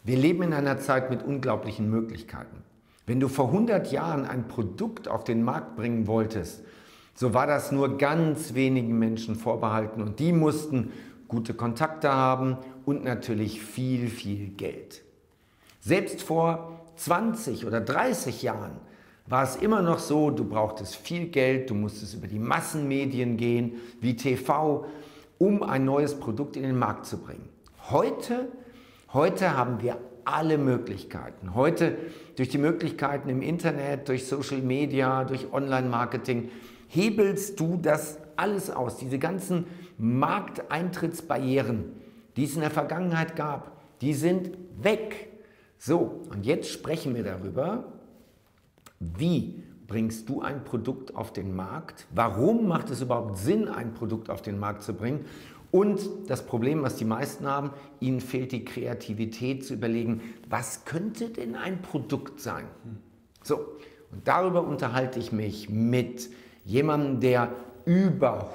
Wir leben in einer Zeit mit unglaublichen Möglichkeiten. Wenn du vor 100 Jahren ein Produkt auf den Markt bringen wolltest, so war das nur ganz wenigen Menschen vorbehalten und die mussten gute Kontakte haben und natürlich viel, viel Geld. Selbst vor 20 oder 30 Jahren war es immer noch so, du brauchtest viel Geld, du musstest über die Massenmedien gehen, wie TV, um ein neues Produkt in den Markt zu bringen. Heute haben wir alle Möglichkeiten. Heute durch die Möglichkeiten im Internet, durch Social Media, durch Online-Marketing, hebelst du das alles aus. Diese ganzen Markteintrittsbarrieren, die es in der Vergangenheit gab, die sind weg. So, und jetzt sprechen wir darüber, wie bringst du ein Produkt auf den Markt? Warum macht es überhaupt Sinn, ein Produkt auf den Markt zu bringen? Und das Problem, was die meisten haben, ihnen fehlt die Kreativität zu überlegen, was könnte denn ein Produkt sein? So, und darüber unterhalte ich mich mit jemandem, der über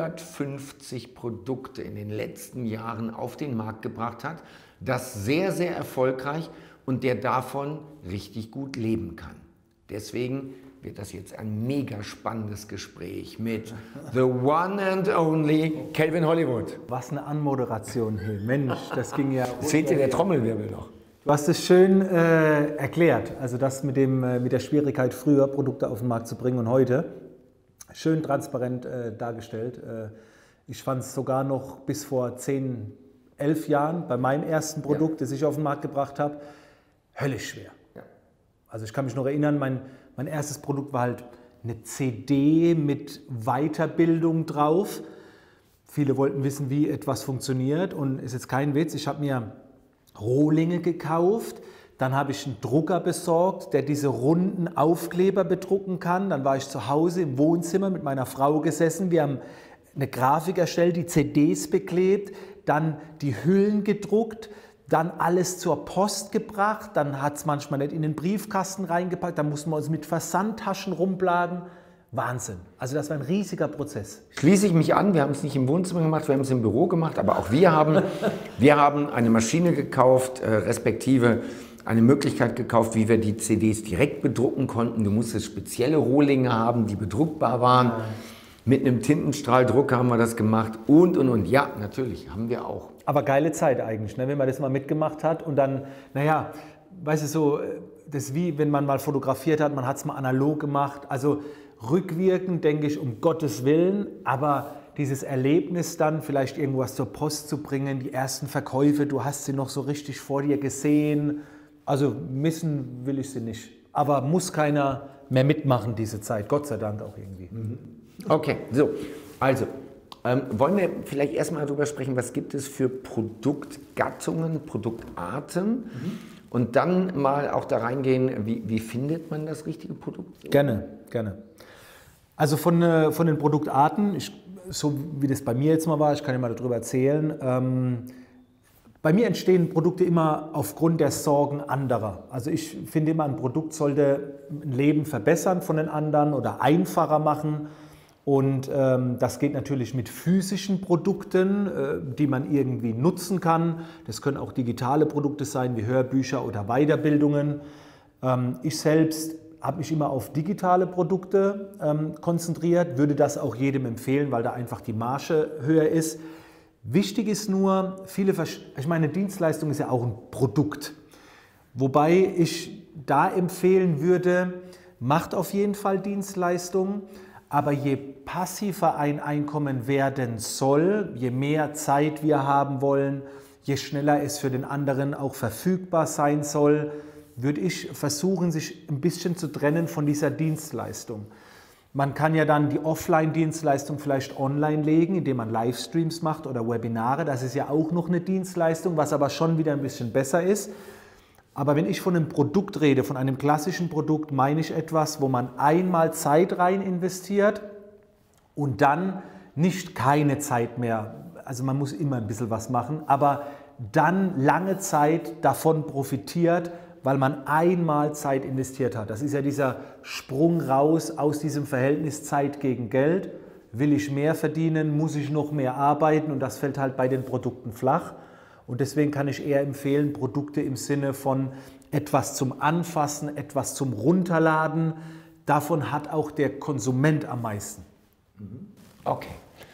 150 Produkte in den letzten Jahren auf den Markt gebracht hat, das sehr, sehr erfolgreich und der davon richtig gut leben kann. Deswegen wird das jetzt ein mega spannendes Gespräch mit the one and only Calvin Hollywood. Was eine Anmoderation, hey Mensch, das ging ja... Es fehlt dir der Trommelwirbel noch. Du hast es schön erklärt, also das mit der Schwierigkeit früher Produkte auf den Markt zu bringen und heute schön transparent dargestellt. Ich fand es sogar noch bis vor 10, 11 Jahren bei meinem ersten Produkt, das ich auf den Markt gebracht habe, höllisch schwer. Ja. Also ich kann mich noch erinnern, mein erstes Produkt war halt eine CD mit Weiterbildung drauf. Viele wollten wissen, wie etwas funktioniert und ist jetzt kein Witz, ich habe mir Rohlinge gekauft, dann habe ich einen Drucker besorgt, der diese runden Aufkleber bedrucken kann. Dann war ich zu Hause im Wohnzimmer mit meiner Frau gesessen, wir haben eine Grafik erstellt, die CDs beklebt, dann die Hüllen gedruckt, dann alles zur Post gebracht, dann hat es manchmal nicht in den Briefkasten reingepackt, dann mussten wir uns mit Versandtaschen rumplagen. Wahnsinn. Also das war ein riesiger Prozess. Schließe ich mich an, wir haben es nicht im Wohnzimmer gemacht, wir haben es im Büro gemacht, aber auch wir haben eine Maschine gekauft, respektive eine Möglichkeit gekauft, wie wir die CDs direkt bedrucken konnten. Du musstest spezielle Rohlinge haben, die bedruckbar waren. Ja. Mit einem Tintenstrahldrucker haben wir das gemacht und. Ja, natürlich, haben wir auch. Aber geile Zeit eigentlich, ne? Wenn man das mal mitgemacht hat und dann, naja, weißt du so, das ist wie wenn man mal fotografiert hat, man hat es mal analog gemacht. Also rückwirkend denke ich, um Gottes Willen, aber dieses Erlebnis dann, vielleicht irgendwas zur Post zu bringen, die ersten Verkäufe, du hast sie noch so richtig vor dir gesehen. Also missen will ich sie nicht. Aber muss keiner mehr mitmachen diese Zeit, Gott sei Dank auch irgendwie. Okay, so, also wollen wir vielleicht erstmal darüber sprechen, was gibt es für Produktgattungen, Produktarten und dann mal auch da reingehen, wie findet man das richtige Produkt? So? Gerne, gerne. Also von den Produktarten, so wie das bei mir jetzt mal war, ich kann ja mal darüber erzählen, bei mir entstehen Produkte immer aufgrund der Sorgen anderer. Also ich finde immer, ein Produkt sollte ein Leben verbessern von den anderen oder einfacher machen. Und das geht natürlich mit physischen Produkten, die man irgendwie nutzen kann. Das können auch digitale Produkte sein, wie Hörbücher oder Weiterbildungen. Ich selbst habe mich immer auf digitale Produkte konzentriert, würde das auch jedem empfehlen, weil da einfach die Marge höher ist. Wichtig ist nur, ich meine, Dienstleistung ist ja auch ein Produkt. Wobei ich da empfehlen würde, macht auf jeden Fall Dienstleistungen. Aber je passiver ein Einkommen werden soll, je mehr Zeit wir haben wollen, je schneller es für den anderen auch verfügbar sein soll, würde ich versuchen, sich ein bisschen zu trennen von dieser Dienstleistung. Man kann ja dann die Offline-Dienstleistung vielleicht online legen, indem man Livestreams macht oder Webinare. Das ist ja auch noch eine Dienstleistung, was aber schon wieder ein bisschen besser ist. Aber wenn ich von einem Produkt rede, von einem klassischen Produkt, meine ich etwas, wo man einmal Zeit rein investiert und dann nicht keine Zeit mehr, also man muss immer ein bisschen was machen, aber dann lange Zeit davon profitiert, weil man einmal Zeit investiert hat. Das ist ja dieser Sprung raus aus diesem Verhältnis Zeit gegen Geld. Will ich mehr verdienen, muss ich noch mehr arbeiten und das fällt halt bei den Produkten flach. Und deswegen kann ich eher empfehlen, Produkte im Sinne von etwas zum Anfassen, etwas zum Runterladen. Davon hat auch der Konsument am meisten. Okay.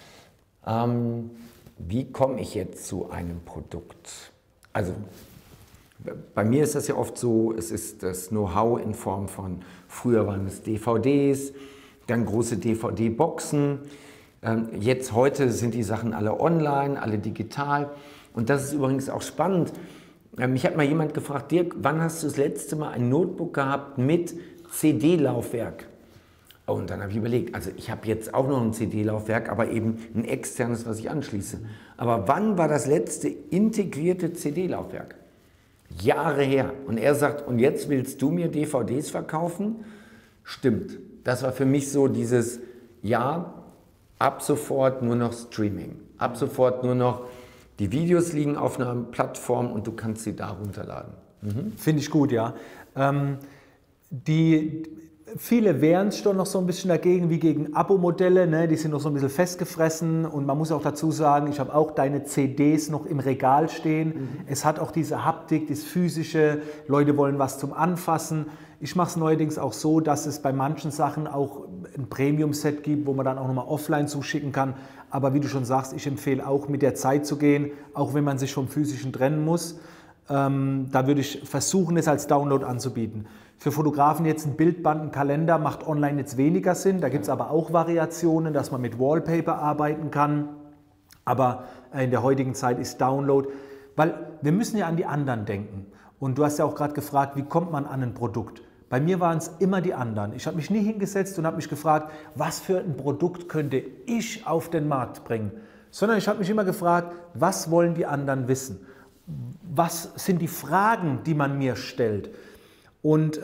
Wie komme ich jetzt zu einem Produkt? Also bei mir ist das ja oft so, es ist das Know-how in Form von, früher waren es DVDs, dann große DVD-Boxen. Heute sind die Sachen alle online, alle digital. Und das ist übrigens auch spannend. Mich hat mal jemand gefragt, Dirk, wann hast du das letzte Mal ein Notebook gehabt mit CD-Laufwerk? Oh, und dann habe ich überlegt, also ich habe jetzt auch noch ein CD-Laufwerk, aber eben ein externes, was ich anschließe. Aber wann war das letzte integrierte CD-Laufwerk? Jahre her. Und er sagt, und jetzt willst du mir DVDs verkaufen? Stimmt. Das war für mich so dieses, ja, ab sofort nur noch Streaming. Ab sofort nur noch, die Videos liegen auf einer Plattform und du kannst sie da runterladen. Finde ich gut, ja. Viele wehren sich schon noch so ein bisschen dagegen, wie gegen Abo-Modelle, ne? Die sind noch so ein bisschen festgefressen und man muss auch dazu sagen, ich habe auch deine CDs noch im Regal stehen. Es hat auch diese Haptik, das Physische, Leute wollen was zum Anfassen. Ich mache es neuerdings auch so, dass es bei manchen Sachen auch ein Premium-Set gibt, wo man dann auch nochmal offline zuschicken kann. Aber wie du schon sagst, ich empfehle auch mit der Zeit zu gehen, auch wenn man sich vom Physischen trennen muss. Da würde ich versuchen, es als Download anzubieten. Für Fotografen jetzt ein Bildband, ein Kalender macht online jetzt weniger Sinn. Da gibt es aber auch Variationen, dass man mit Wallpaper arbeiten kann. Aber in der heutigen Zeit ist Download, weil wir müssen ja an die anderen denken. Und du hast ja auch gerade gefragt, wie kommt man an ein Produkt? Bei mir waren es immer die anderen. Ich habe mich nie hingesetzt und habe mich gefragt, was für ein Produkt könnte ich auf den Markt bringen? Sondern ich habe mich immer gefragt, was wollen die anderen wissen? Was sind die Fragen, die man mir stellt? Und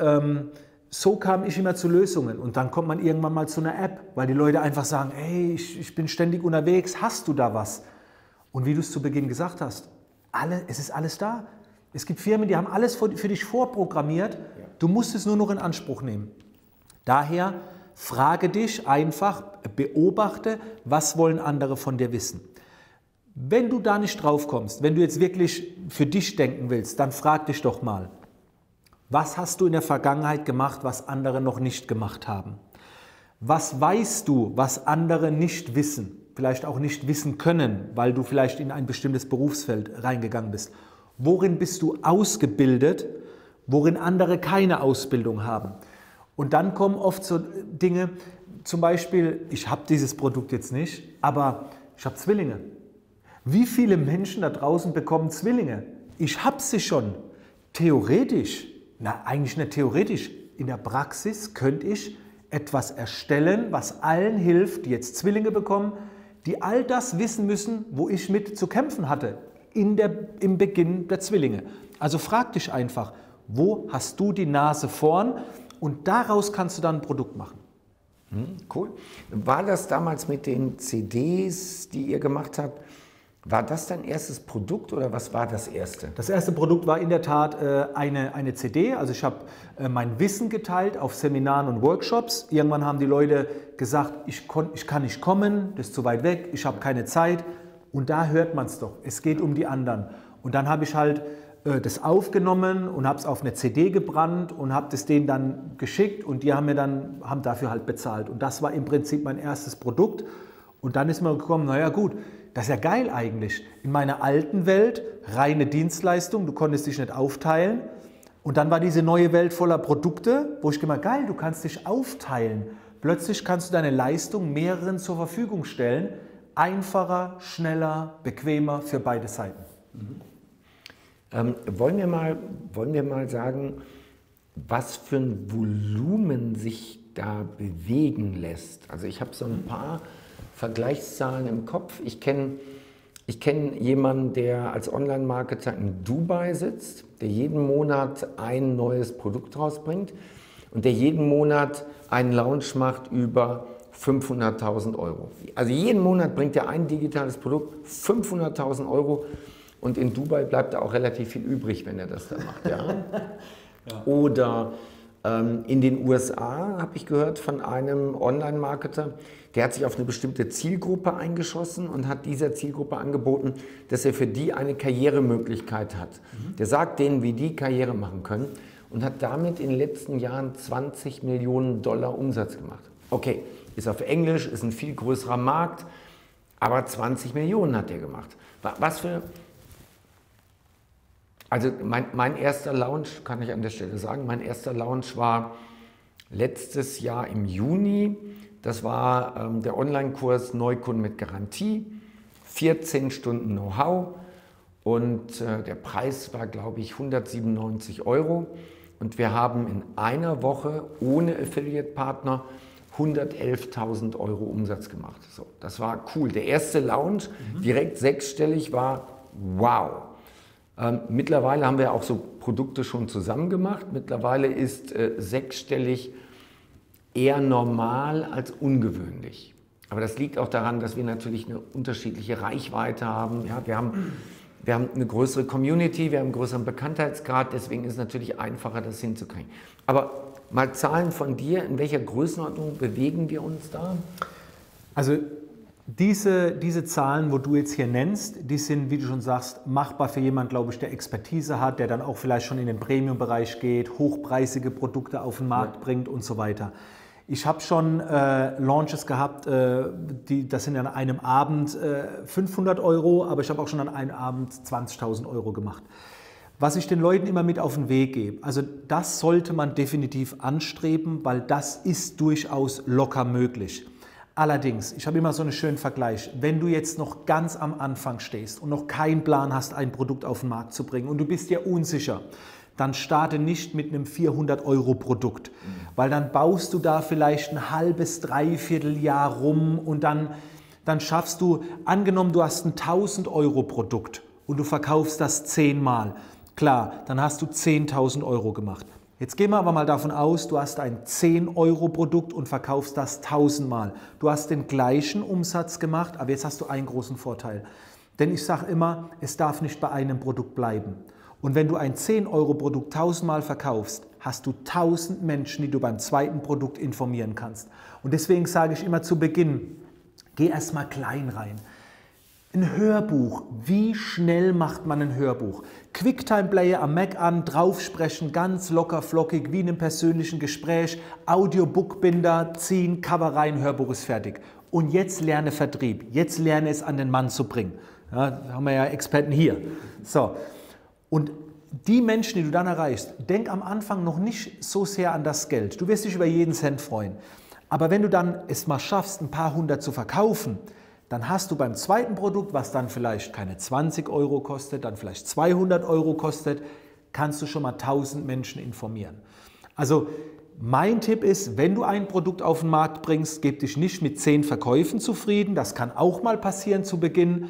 so kam ich immer zu Lösungen. Und dann kommt man irgendwann mal zu einer App, weil die Leute einfach sagen, hey, ich bin ständig unterwegs, hast du da was? Und wie du es zu Beginn gesagt hast, es ist alles da. Es gibt Firmen, die haben alles für dich vorprogrammiert. Du musst es nur noch in Anspruch nehmen. Daher frage dich einfach, beobachte, was wollen andere von dir wissen. Wenn du da nicht drauf kommst, wenn du jetzt wirklich für dich denken willst, dann frag dich doch mal, was hast du in der Vergangenheit gemacht, was andere noch nicht gemacht haben? Was weißt du, was andere nicht wissen, vielleicht auch nicht wissen können, weil du vielleicht in ein bestimmtes Berufsfeld reingegangen bist? Worin bist du ausgebildet, worin andere keine Ausbildung haben? Und dann kommen oft so Dinge, zum Beispiel, ich habe dieses Produkt jetzt nicht, aber ich habe Zwillinge. Wie viele Menschen da draußen bekommen Zwillinge? Ich habe sie schon. Theoretisch, eigentlich nicht theoretisch, in der Praxis könnte ich etwas erstellen, was allen hilft, die jetzt Zwillinge bekommen, die all das wissen müssen, wo ich mit zu kämpfen hatte, im Beginn der Zwillinge. Also frag dich einfach, wo hast du die Nase vorn? Und daraus kannst du dann ein Produkt machen. Cool. War das damals mit den CDs, die ihr gemacht habt, war das dein erstes Produkt oder was war das erste? Das erste Produkt war in der Tat eine CD. Also ich habe mein Wissen geteilt auf Seminaren und Workshops. Irgendwann haben die Leute gesagt, ich kann nicht kommen, das ist zu weit weg, ich habe keine Zeit. Und da hört man es doch, es geht um die anderen. Und dann habe ich halt das aufgenommen und habe es auf eine CD gebrannt und habe das denen dann geschickt und die haben dafür halt bezahlt. Und das war im Prinzip mein erstes Produkt. Und dann ist mir gekommen, naja gut, das ist ja geil eigentlich. In meiner alten Welt reine Dienstleistung, du konntest dich nicht aufteilen. Und dann war diese neue Welt voller Produkte, wo ich gedacht, geil, du kannst dich aufteilen. Plötzlich kannst du deine Leistung mehreren zur Verfügung stellen. Einfacher, schneller, bequemer für beide Seiten. Wollen wir mal sagen, was für ein Volumen sich da bewegen lässt? Also ich habe so ein paar Vergleichszahlen im Kopf. Ich kenne jemanden, der als Online-Marketer in Dubai sitzt, der jeden Monat ein neues Produkt rausbringt und der jeden Monat einen Launch macht über 500.000 Euro. Also jeden Monat bringt er ein digitales Produkt, 500.000 Euro. Und in Dubai bleibt da auch relativ viel übrig, wenn er das da macht. Ja? Ja. Oder In den USA habe ich gehört von einem Online-Marketer, der hat sich auf eine bestimmte Zielgruppe eingeschossen und hat dieser Zielgruppe angeboten, dass er für die eine Karrieremöglichkeit hat. Der sagt denen, wie die Karriere machen können und hat damit in den letzten Jahren 20 Millionen Dollar Umsatz gemacht. Okay, ist auf Englisch, ist ein viel größerer Markt, aber 20 Millionen hat er gemacht. Was für... Also mein erster Launch, kann ich an der Stelle sagen, mein erster Launch war letztes Jahr im Juni. Das war der Online-Kurs Neukunden mit Garantie, 14 Stunden Know-how und der Preis war, glaube ich, 197 €. Und wir haben in einer Woche ohne Affiliate-Partner 111.000 € Umsatz gemacht. So, das war cool. Der erste Launch, direkt sechsstellig, war wow. Mittlerweile haben wir auch so Produkte schon zusammen gemacht. Mittlerweile ist sechsstellig eher normal als ungewöhnlich. Aber das liegt auch daran, dass wir natürlich eine unterschiedliche Reichweite haben. Ja, wir haben eine größere Community, wir haben einen größeren Bekanntheitsgrad, deswegen ist es natürlich einfacher, das hinzukriegen. Aber mal Zahlen von dir, in welcher Größenordnung bewegen wir uns da? Also diese Zahlen, wo du jetzt hier nennst, die sind, wie du schon sagst, machbar für jemanden, glaube ich, der Expertise hat, der dann auch vielleicht schon in den Premium-Bereich geht, hochpreisige Produkte auf den Markt bringt und so weiter. Ich habe schon Launches gehabt, das sind an einem Abend 500 €, aber ich habe auch schon an einem Abend 20.000 € gemacht. Was ich den Leuten immer mit auf den Weg gebe, also das sollte man definitiv anstreben, weil das ist durchaus locker möglich. Allerdings, ich habe immer so einen schönen Vergleich, wenn du jetzt noch ganz am Anfang stehst und noch keinen Plan hast, ein Produkt auf den Markt zu bringen und du bist dir unsicher, dann starte nicht mit einem 400 € Produkt, weil dann baust du da vielleicht ein halbes, dreiviertel Jahr rum und dann schaffst du, angenommen du hast ein 1.000 € Produkt und du verkaufst das 10-mal, klar, dann hast du 10.000 € gemacht. Jetzt gehen wir aber mal davon aus, du hast ein 10 € Produkt und verkaufst das 1000-mal. Du hast den gleichen Umsatz gemacht, aber jetzt hast du einen großen Vorteil. Denn ich sage immer, es darf nicht bei einem Produkt bleiben. Und wenn du ein 10 € Produkt 1000-mal verkaufst, hast du 1000 Menschen, die du beim zweiten Produkt informieren kannst. Und deswegen sage ich immer zu Beginn, geh erst mal klein rein. Ein Hörbuch. Wie schnell macht man ein Hörbuch? Quicktime-Player am Mac an, draufsprechen, ganz locker flockig, wie in einem persönlichen Gespräch. Audiobookbinder, ziehen, Cover rein, Hörbuch ist fertig. Und jetzt lerne Vertrieb. Jetzt lerne es an den Mann zu bringen. Ja, da haben wir ja Experten hier. So. Und die Menschen, die du dann erreichst, denk am Anfang noch nicht so sehr an das Geld. Du wirst dich über jeden Cent freuen. Aber wenn du dann es mal schaffst, ein paar hundert zu verkaufen, dann hast du beim zweiten Produkt, was dann vielleicht keine 20 € kostet, dann vielleicht 200 € kostet, kannst du schon mal 1000 Menschen informieren. Also mein Tipp ist, wenn du ein Produkt auf den Markt bringst, gib dich nicht mit 10 Verkäufen zufrieden. Das kann auch mal passieren zu Beginn.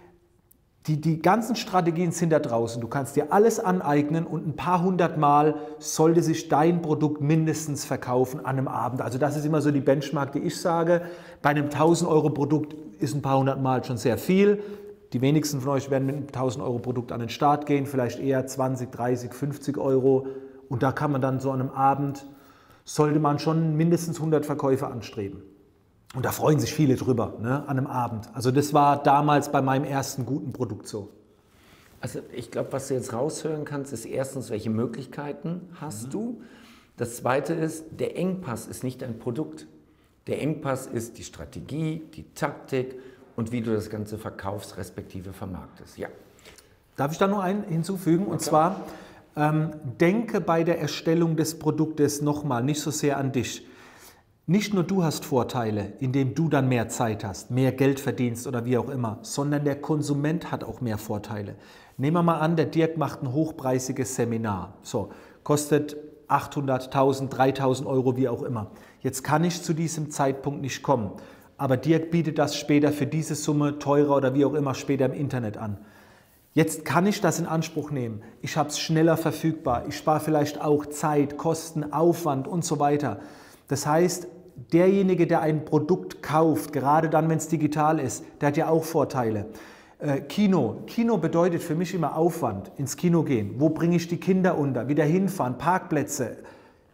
Die ganzen Strategien sind da draußen. Du kannst dir alles aneignen und ein paar hundert Mal sollte sich dein Produkt mindestens verkaufen an einem Abend. Also das ist immer so die Benchmark, die ich sage. Bei einem 1000 € Produkt ist ein paar hundert Mal schon sehr viel. Die wenigsten von euch werden mit einem 1000 € Produkt an den Start gehen, vielleicht eher 20, 30, 50 €. Und da kann man dann so an einem Abend, sollte man schon mindestens 100 Verkäufe anstreben. Und da freuen sich viele drüber, ne, an einem Abend. Also das war damals bei meinem ersten guten Produkt so. Also ich glaube, was du jetzt raushören kannst, ist erstens, welche Möglichkeiten hast du. Das Zweite ist, der Engpass ist nicht dein Produkt. Der Engpass ist die Strategie, die Taktik und wie du das Ganze verkaufst, respektive vermarktest. Ja. Darf ich da noch einen hinzufügen? Und zwar, denke bei der Erstellung des Produktes nochmal nicht so sehr an dich. Nicht nur du hast Vorteile, indem du dann mehr Zeit hast, mehr Geld verdienst oder wie auch immer, sondern der Konsument hat auch mehr Vorteile. Nehmen wir mal an, der Dirk macht ein hochpreisiges Seminar. So, kostet 800, 1000, 3000 €, wie auch immer. Jetzt kann ich zu diesem Zeitpunkt nicht kommen. Aber Dirk bietet das später für diese Summe teurer oder wie auch immer später im Internet an. Jetzt kann ich das in Anspruch nehmen. Ich habe es schneller verfügbar. Ich spare vielleicht auch Zeit, Kosten, Aufwand und so weiter. Das heißt, derjenige, der ein Produkt kauft, gerade dann, wenn es digital ist, der hat ja auch Vorteile. Kino bedeutet für mich immer Aufwand, ins Kino gehen. Wo bringe ich die Kinder unter? Wieder hinfahren, Parkplätze.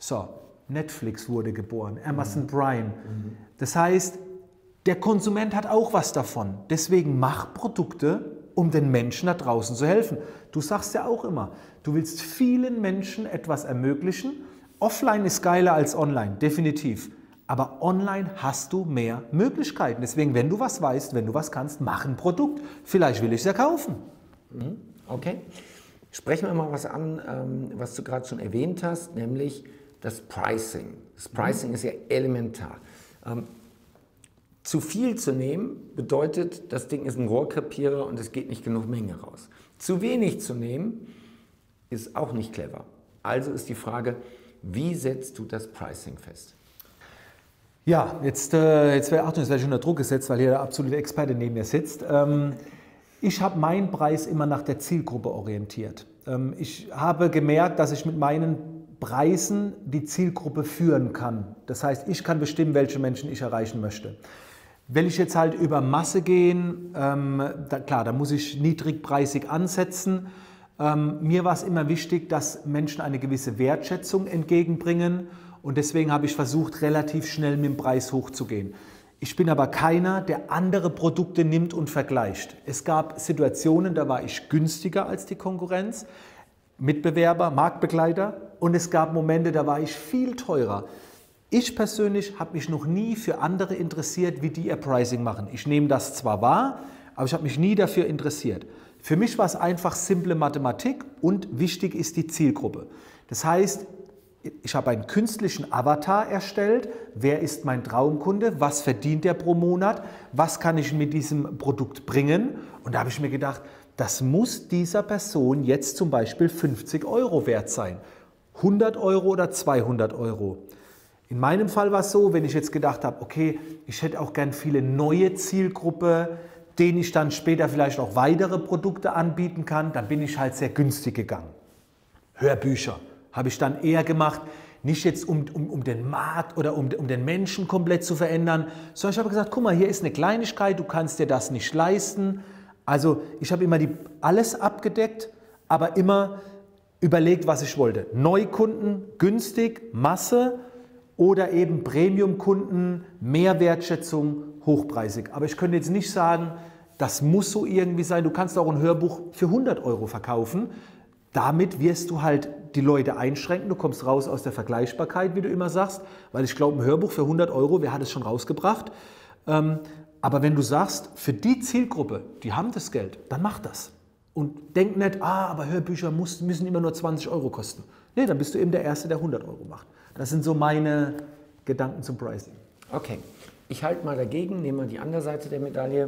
So, Netflix wurde geboren, Amazon Prime. Das heißt, der Konsument hat auch was davon. Deswegen mach Produkte, um den Menschen da draußen zu helfen. Du sagst ja auch immer, du willst vielen Menschen etwas ermöglichen. Offline ist geiler als online, definitiv. Aber online hast du mehr Möglichkeiten. Deswegen, wenn du was weißt, wenn du was kannst, mach ein Produkt. Vielleicht will ich es ja kaufen. Okay. Sprechen wir mal was an, was du gerade schon erwähnt hast, nämlich das Pricing. Das Pricing ist ja elementar. Zu viel zu nehmen bedeutet, das Ding ist ein Rohrkrepierer und es geht nicht genug Menge raus. Zu wenig zu nehmen ist auch nicht clever. Also ist die Frage, wie setzt du das Pricing fest? Ja, jetzt werde ich unter Druck gesetzt, weil hier der absolute Experte neben mir sitzt. Ich habe meinen Preis immer nach der Zielgruppe orientiert. Ich habe gemerkt, dass ich mit meinen Preisen die Zielgruppe führen kann. Das heißt, ich kann bestimmen, welche Menschen ich erreichen möchte. Will ich jetzt halt über Masse gehen, da muss ich niedrigpreisig ansetzen. Mir war es immer wichtig, dass Menschen eine gewisse Wertschätzung entgegenbringen und deswegen habe ich versucht, relativ schnell mit dem Preis hochzugehen. Ich bin aber keiner, der andere Produkte nimmt und vergleicht. Es gab Situationen, da war ich günstiger als die Konkurrenz, Mitbewerber, Marktbegleiter, und es gab Momente, da war ich viel teurer. Ich persönlich habe mich noch nie für andere interessiert, wie die ihr Pricing machen. Ich nehme das zwar wahr, aber ich habe mich nie dafür interessiert. Für mich war es einfach simple Mathematik und wichtig ist die Zielgruppe. Das heißt, ich habe einen künstlichen Avatar erstellt. Wer ist mein Traumkunde? Was verdient er pro Monat? Was kann ich mit diesem Produkt bringen? Und da habe ich mir gedacht, das muss dieser Person jetzt zum Beispiel 50 € wert sein. 100 € oder 200 €. In meinem Fall war es so, wenn ich jetzt gedacht habe, okay, ich hätte auch gern viele neue Zielgruppe, denen ich dann später vielleicht auch weitere Produkte anbieten kann, dann bin ich halt sehr günstig gegangen. Hörbücher habe ich dann eher gemacht, nicht jetzt um den Markt oder um den Menschen komplett zu verändern, sondern ich habe gesagt, guck mal, hier ist eine Kleinigkeit, du kannst dir das nicht leisten. Also ich habe immer alles abgedeckt, aber immer überlegt, was ich wollte. Neukunden, günstig, Masse oder eben Premium-Kunden, mehr Wertschätzung, hochpreisig. Aber ich könnte jetzt nicht sagen, das muss so irgendwie sein. Du kannst auch ein Hörbuch für 100 € verkaufen. Damit wirst du halt die Leute einschränken. Du kommst raus aus der Vergleichbarkeit, wie du immer sagst. Weil ich glaube, ein Hörbuch für 100 €, wer hat es schon rausgebracht? Aber wenn du sagst, für die Zielgruppe, die haben das Geld, dann mach das. Und denk nicht, aber Hörbücher müssen immer nur 20 € kosten. Nee, dann bist du eben der Erste, der 100 € macht. Das sind so meine Gedanken zum Pricing. Okay, ich halte mal dagegen, nehme mal die andere Seite der Medaille.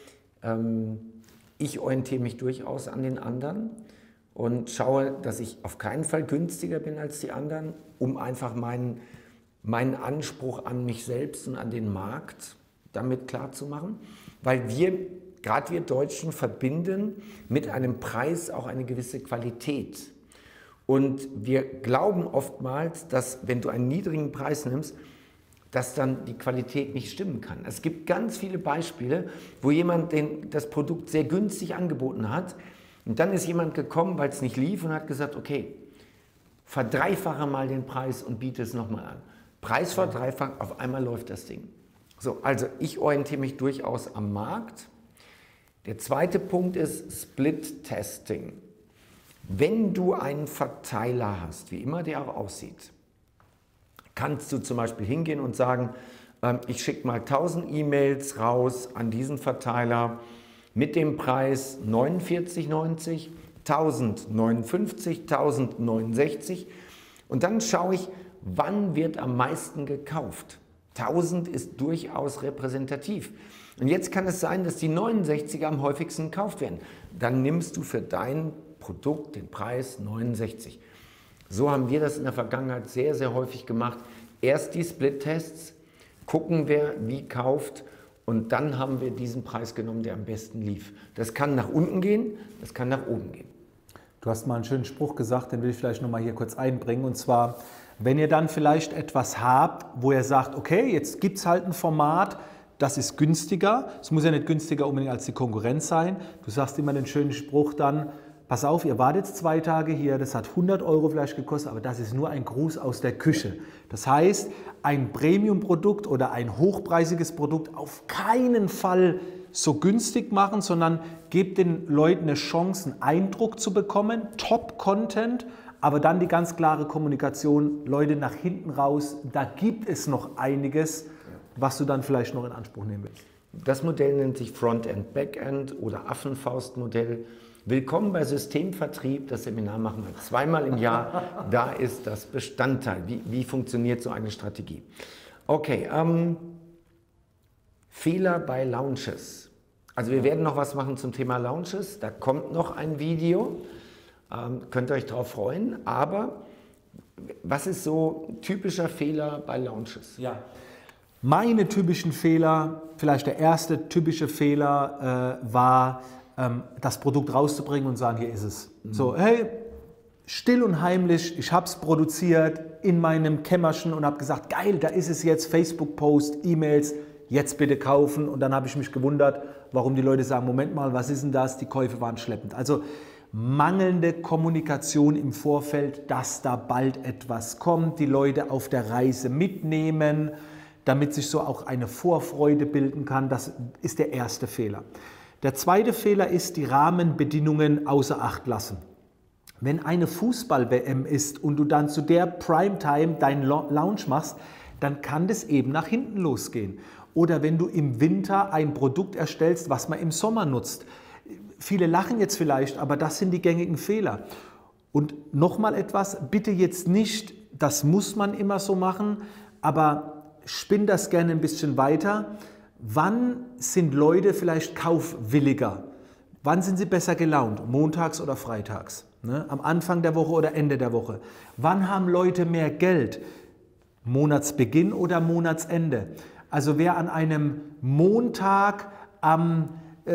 Ich orientiere mich durchaus an den anderen und schaue, dass ich auf keinen Fall günstiger bin als die anderen, um einfach meinen Anspruch an mich selbst und an den Markt damit klarzumachen. Weil gerade wir Deutschen verbinden mit einem Preis auch eine gewisse Qualität. Und wir glauben oftmals, dass wenn du einen niedrigen Preis nimmst, dass dann die Qualität nicht stimmen kann. Es gibt ganz viele Beispiele, wo jemand das Produkt sehr günstig angeboten hat und dann ist jemand gekommen, weil es nicht lief und hat gesagt, okay, verdreifache mal den Preis und biete es nochmal an. Preis verdreifacht, auf einmal läuft das Ding. So, also ich orientiere mich durchaus am Markt. Der zweite Punkt ist Split-Testing. Wenn du einen Verteiler hast, wie immer der auch aussieht, kannst du zum Beispiel hingehen und sagen, ich schicke mal 1000 E-Mails raus an diesen Verteiler mit dem Preis 49,90, 1059, 1069 und dann schaue ich, wann wird am meisten gekauft. 1000 ist durchaus repräsentativ. Und jetzt kann es sein, dass die 69er am häufigsten gekauft werden. Dann nimmst du für dein Produkt den Preis 69. So haben wir das in der Vergangenheit sehr, sehr häufig gemacht. Erst die Split-Tests, gucken wer wie kauft und dann haben wir diesen Preis genommen, der am besten lief. Das kann nach unten gehen, das kann nach oben gehen. Du hast mal einen schönen Spruch gesagt, den will ich vielleicht noch mal hier kurz einbringen. Und zwar, wenn ihr dann vielleicht etwas habt, wo ihr sagt, okay, jetzt gibt es halt ein Format, das ist günstiger. Es muss ja nicht günstiger unbedingt als die Konkurrenz sein. Du sagst immer den schönen Spruch dann, pass auf, ihr wart jetzt 2 Tage hier, das hat 100 € vielleicht gekostet, aber das ist nur ein Gruß aus der Küche. Das heißt, ein Premium-Produkt oder ein hochpreisiges Produkt auf keinen Fall so günstig machen, sondern gebt den Leuten eine Chance, einen Eindruck zu bekommen, Top-Content, aber dann die ganz klare Kommunikation, Leute, nach hinten raus, da gibt es noch einiges, was du dann vielleicht noch in Anspruch nehmen willst. Das Modell nennt sich Frontend, Backend oder Affenfaustmodell. Willkommen bei Systemvertrieb. Das Seminar machen wir 2-mal im Jahr. Da ist das Bestandteil. Wie funktioniert so eine Strategie? Okay, Fehler bei Launches. Also wir werden noch was machen zum Thema Launches. Da kommt noch ein Video. Könnt ihr euch darauf freuen. Aber was ist so ein typischer Fehler bei Launches? Ja. Meine typischen Fehler, vielleicht der erste typische Fehler war, das Produkt rauszubringen und sagen, hier ist es. So, hey, still und heimlich, ich habe es produziert in meinem Kämmerchen und habe gesagt, geil, da ist es jetzt, Facebook-Post, E-Mails, jetzt bitte kaufen. Und dann habe ich mich gewundert, warum die Leute sagen, Moment mal, was ist denn das? Die Käufe waren schleppend. Also mangelnde Kommunikation im Vorfeld, dass da bald etwas kommt, die Leute auf der Reise mitnehmen, damit sich so auch eine Vorfreude bilden kann. Das ist der erste Fehler. Der zweite Fehler ist, die Rahmenbedingungen außer Acht lassen. Wenn eine Fußball-WM ist und du dann zu der Primetime deinen Launch machst, dann kann das eben nach hinten losgehen. Oder wenn du im Winter ein Produkt erstellst, was man im Sommer nutzt. Viele lachen jetzt vielleicht, aber das sind die gängigen Fehler. Und nochmal etwas, bitte jetzt nicht, das muss man immer so machen, aber spinn das gerne ein bisschen weiter. Wann sind Leute vielleicht kaufwilliger? Wann sind sie besser gelaunt? Montags oder freitags? Ne? Am Anfang der Woche oder Ende der Woche? Wann haben Leute mehr Geld? Monatsbeginn oder Monatsende? Also wer an einem Montag am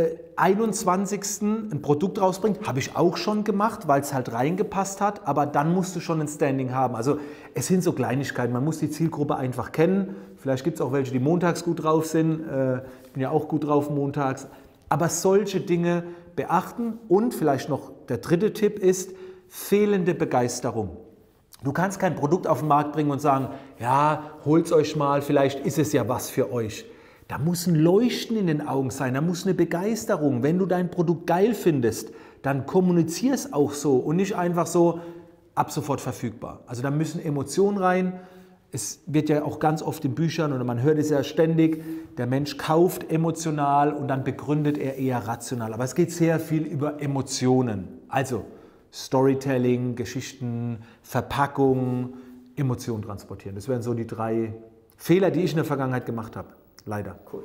21. ein Produkt rausbringt, habe ich auch schon gemacht, weil es halt reingepasst hat, aber dann musst du schon ein Standing haben. Also es sind so Kleinigkeiten, man muss die Zielgruppe einfach kennen. Vielleicht gibt es auch welche, die montags gut drauf sind. Ich bin ja auch gut drauf montags. Aber solche Dinge beachten. Und vielleicht noch der dritte Tipp ist fehlende Begeisterung. Du kannst kein Produkt auf den Markt bringen und sagen, ja, holt's euch mal, vielleicht ist es ja was für euch. Da muss ein Leuchten in den Augen sein, da muss eine Begeisterung. Wenn du dein Produkt geil findest, dann kommunizier es auch so und nicht einfach so ab sofort verfügbar. Also da müssen Emotionen rein. Es wird ja auch ganz oft in Büchern oder man hört es ja ständig, der Mensch kauft emotional und dann begründet er eher rational. Aber es geht sehr viel über Emotionen. Also Storytelling, Geschichten, Verpackung, Emotionen transportieren. Das wären so die 3 Fehler, die ich in der Vergangenheit gemacht habe. Leider. Cool.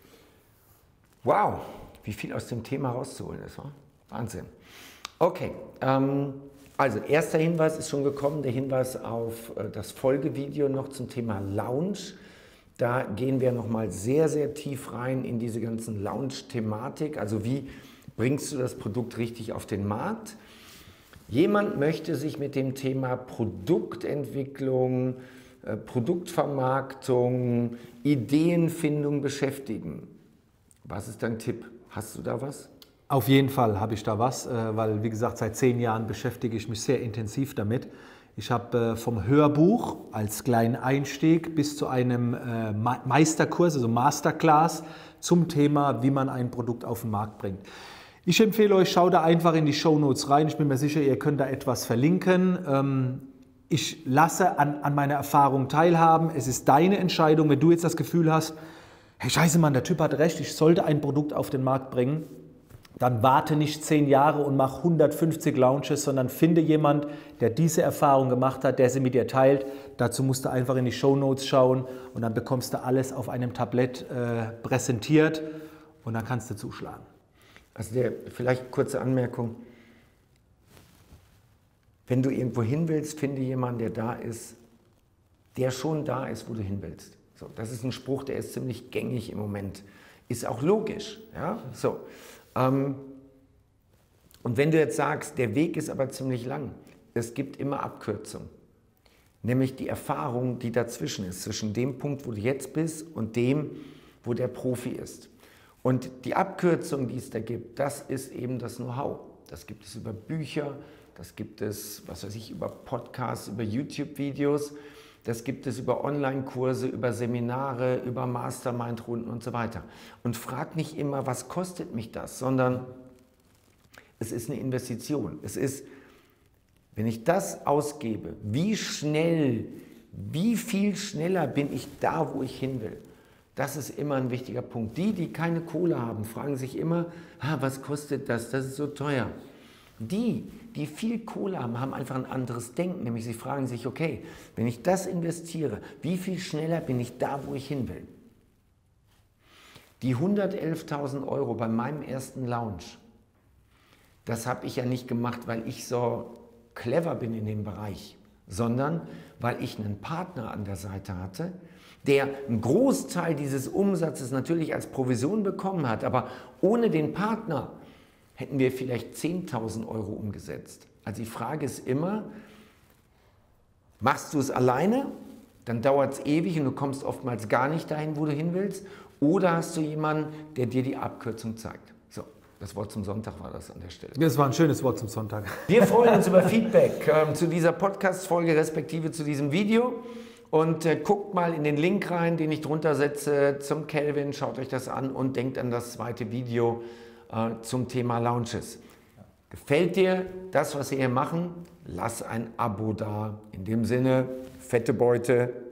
Wow, wie viel aus dem Thema rauszuholen ist. Wahnsinn. Okay, also erster Hinweis ist schon gekommen, der Hinweis auf das Folgevideo noch zum Thema Launch. Da gehen wir nochmal sehr, sehr tief rein in diese ganzen Launch-Thematik. Also wie bringst du das Produkt richtig auf den Markt? Jemand möchte sich mit dem Thema Produktentwicklung, Produktvermarktung, Ideenfindung beschäftigen. Was ist dein Tipp? Hast du da was? Auf jeden Fall habe ich da was, weil wie gesagt, seit 10 Jahren beschäftige ich mich sehr intensiv damit. Ich habe vom Hörbuch als kleinen Einstieg bis zu einem Meisterkurs, also Masterclass zum Thema, wie man ein Produkt auf den Markt bringt. Ich empfehle euch, schaut da einfach in die Shownotes rein. Ich bin mir sicher, ihr könnt da etwas verlinken. Ich lasse an meiner Erfahrung teilhaben. Es ist deine Entscheidung, wenn du jetzt das Gefühl hast, hey scheiße Mann, der Typ hat recht, ich sollte ein Produkt auf den Markt bringen, dann warte nicht 10 Jahre und mach 150 Launches, sondern finde jemand, der diese Erfahrung gemacht hat, der sie mit dir teilt. Dazu musst du einfach in die Shownotes schauen und dann bekommst du alles auf einem Tablett präsentiert und dann kannst du zuschlagen. Also vielleicht kurze Anmerkung. Wenn du irgendwo hin willst, finde jemanden, der da ist, der schon da ist, wo du hin willst. So, das ist ein Spruch, der ist ziemlich gängig im Moment. Ist auch logisch. Ja? So. Und wenn du jetzt sagst, der Weg ist aber ziemlich lang, es gibt immer Abkürzungen. Nämlich die Erfahrung, die dazwischen ist, zwischen dem Punkt, wo du jetzt bist und dem, wo der Profi ist. Und die Abkürzung, die es da gibt, das ist eben das Know-how. das gibt es über Bücher, das gibt es, was weiß ich, über Podcasts, über YouTube-Videos, das gibt es über Online-Kurse, über Seminare, über Mastermind-Runden und so weiter. Und frag nicht immer, was kostet mich das, sondern es ist eine Investition. Es ist, wenn ich das ausgebe, wie viel schneller bin ich da, wo ich hin will. Das ist immer ein wichtiger Punkt. Die keine Kohle haben, fragen sich immer, was kostet das? Das ist so teuer. Die viel Kohle haben, haben einfach ein anderes Denken. Nämlich sie fragen sich, okay, wenn ich das investiere, wie viel schneller bin ich da, wo ich hin will? Die 111.000 € bei meinem ersten Launch, das habe ich ja nicht gemacht, weil ich so clever bin in dem Bereich, sondern weil ich einen Partner an der Seite hatte, der einen Großteil dieses Umsatzes natürlich als Provision bekommen hat, aber ohne den Partner hätten wir vielleicht 10.000 € umgesetzt. Also die Frage ist immer, machst du es alleine, dann dauert es ewig und du kommst oftmals gar nicht dahin, wo du hin willst, oder hast du jemanden, der dir die Abkürzung zeigt. So, das Wort zum Sonntag war das an der Stelle. Das war ein schönes Wort zum Sonntag. Wir freuen uns über Feedback zu dieser Podcast-Folge respektive zu diesem Video. Und guckt mal in den Link rein, den ich drunter setze zum Kelvin, schaut euch das an und denkt an das zweite Video zum Thema Launches. Gefällt dir das, was wir hier machen? Lass ein Abo da. In dem Sinne, fette Beute.